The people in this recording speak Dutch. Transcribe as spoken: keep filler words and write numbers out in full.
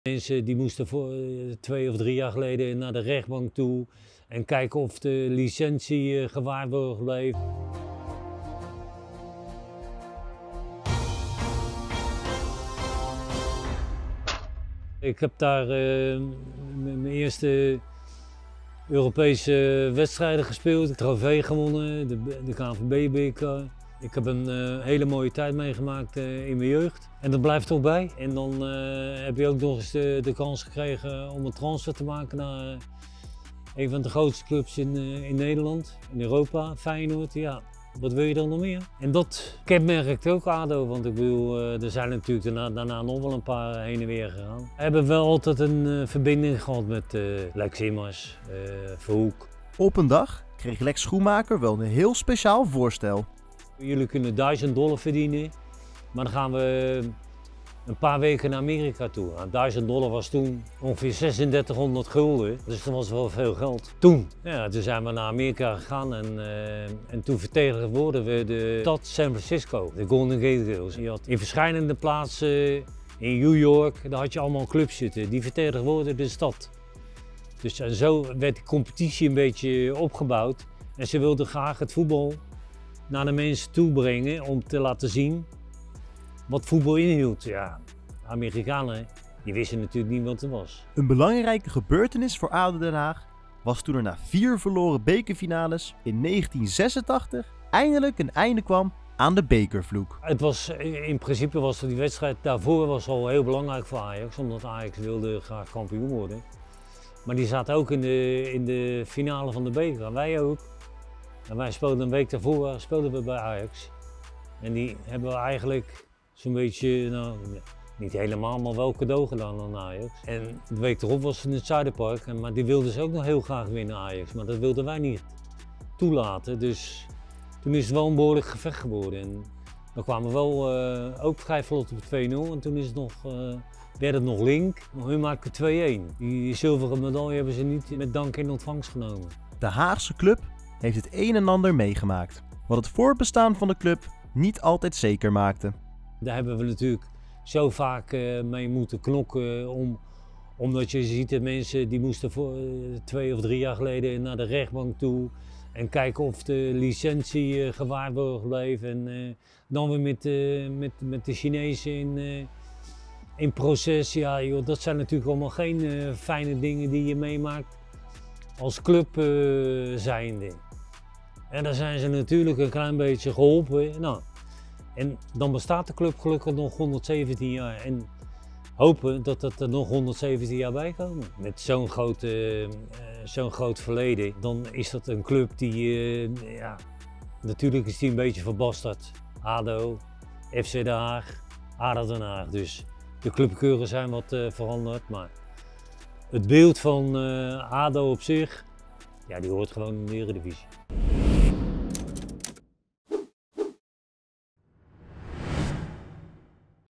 Mensen die moesten voor uh, twee of drie jaar geleden naar de rechtbank toe en kijken of de licentie uh, gewaarborgd bleef. Ik heb daar uh, mijn eerste Europese wedstrijden gespeeld, de trofee gewonnen, de, de K N V B-beker. Ik heb een uh, hele mooie tijd meegemaakt uh, in mijn jeugd. En dat blijft toch bij. En dan uh, heb je ook nog eens de, de kans gekregen om een transfer te maken naar uh, een van de grootste clubs in, uh, in Nederland, in Europa, Feyenoord. Ja, wat wil je dan nog meer? En dat kenmerkt ook ADO, want ik bedoel, uh, er zijn natuurlijk daarna, daarna nog wel een paar heen en weer gegaan. We hebben wel altijd een uh, verbinding gehad met uh, Lex Immers, uh, Verhoek. Op een dag kreeg Lex Schoenmaker wel een heel speciaal voorstel. Jullie kunnen duizend dollar verdienen, maar dan gaan we een paar weken naar Amerika toe. Nou, duizend dollar was toen ongeveer zesendertighonderd gulden, dus dat was wel veel geld. Toen, ja, toen zijn we naar Amerika gegaan en, uh, en toen vertegenwoordigden we de stad San Francisco, de Golden Gate Girls. Je had in verschillende plaatsen in New York, daar had je allemaal clubs zitten, die vertegenwoordigden de stad. Dus en zo werd de competitie een beetje opgebouwd en ze wilden graag het voetbal naar de mensen toe brengen om te laten zien wat voetbal inhield. Ja, de Amerikanen die wisten natuurlijk niet wat het was. Een belangrijke gebeurtenis voor ADO Den Haag was toen er na vier verloren bekerfinales in negentien zesentachtig eindelijk een einde kwam aan de bekervloek. Het was, in principe was die wedstrijd daarvoor was al heel belangrijk voor Ajax, omdat Ajax wilde graag kampioen worden. Maar die zaten ook in de, in de finale van de beker, en wij ook. En wij speelden een week daarvoor speelden we bij Ajax. En die hebben we eigenlijk zo'n beetje, nou, niet helemaal, maar wel cadeau gedaan aan Ajax. En de week erop was het in het Zuiderpark, maar die wilden ze ook nog heel graag winnen, Ajax. Maar dat wilden wij niet toelaten. Dus toen is het wel een behoorlijk gevecht geworden. En dan kwamen we wel uh, ook vrij vlot op twee nul en toen is het nog, uh, werd het nog link. Hun maakten twee-één. Die zilveren medaille hebben ze niet met dank in ontvangst genomen. De Haagse club heeft het een en ander meegemaakt, wat het voortbestaan van de club niet altijd zeker maakte. Daar hebben we natuurlijk zo vaak uh, mee moeten knokken, om, omdat je ziet dat mensen die moesten voor, uh, twee of drie jaar geleden naar de rechtbank toe en kijken of de licentie uh, gewaarborgd bleef. En uh, dan weer met, uh, met, met de Chinezen in, uh, in proces. Ja, joh, dat zijn natuurlijk allemaal geen uh, fijne dingen die je meemaakt als club uh, zijnde. En daar zijn ze natuurlijk een klein beetje geholpen. Nou, en dan bestaat de club gelukkig nog honderdzeventien jaar. En hopen dat er nog honderdzeventien jaar bij komen. Met zo'n groot, uh, zo'n groot verleden, dan is dat een club die, uh, ja, natuurlijk is die een beetje verbasterd. ADO, F C Den Haag, ADO Den Haag. Dus de clubkeuren zijn wat uh, veranderd. Maar het beeld van uh, ADO op zich, ja, die hoort gewoon in de Eredivisie.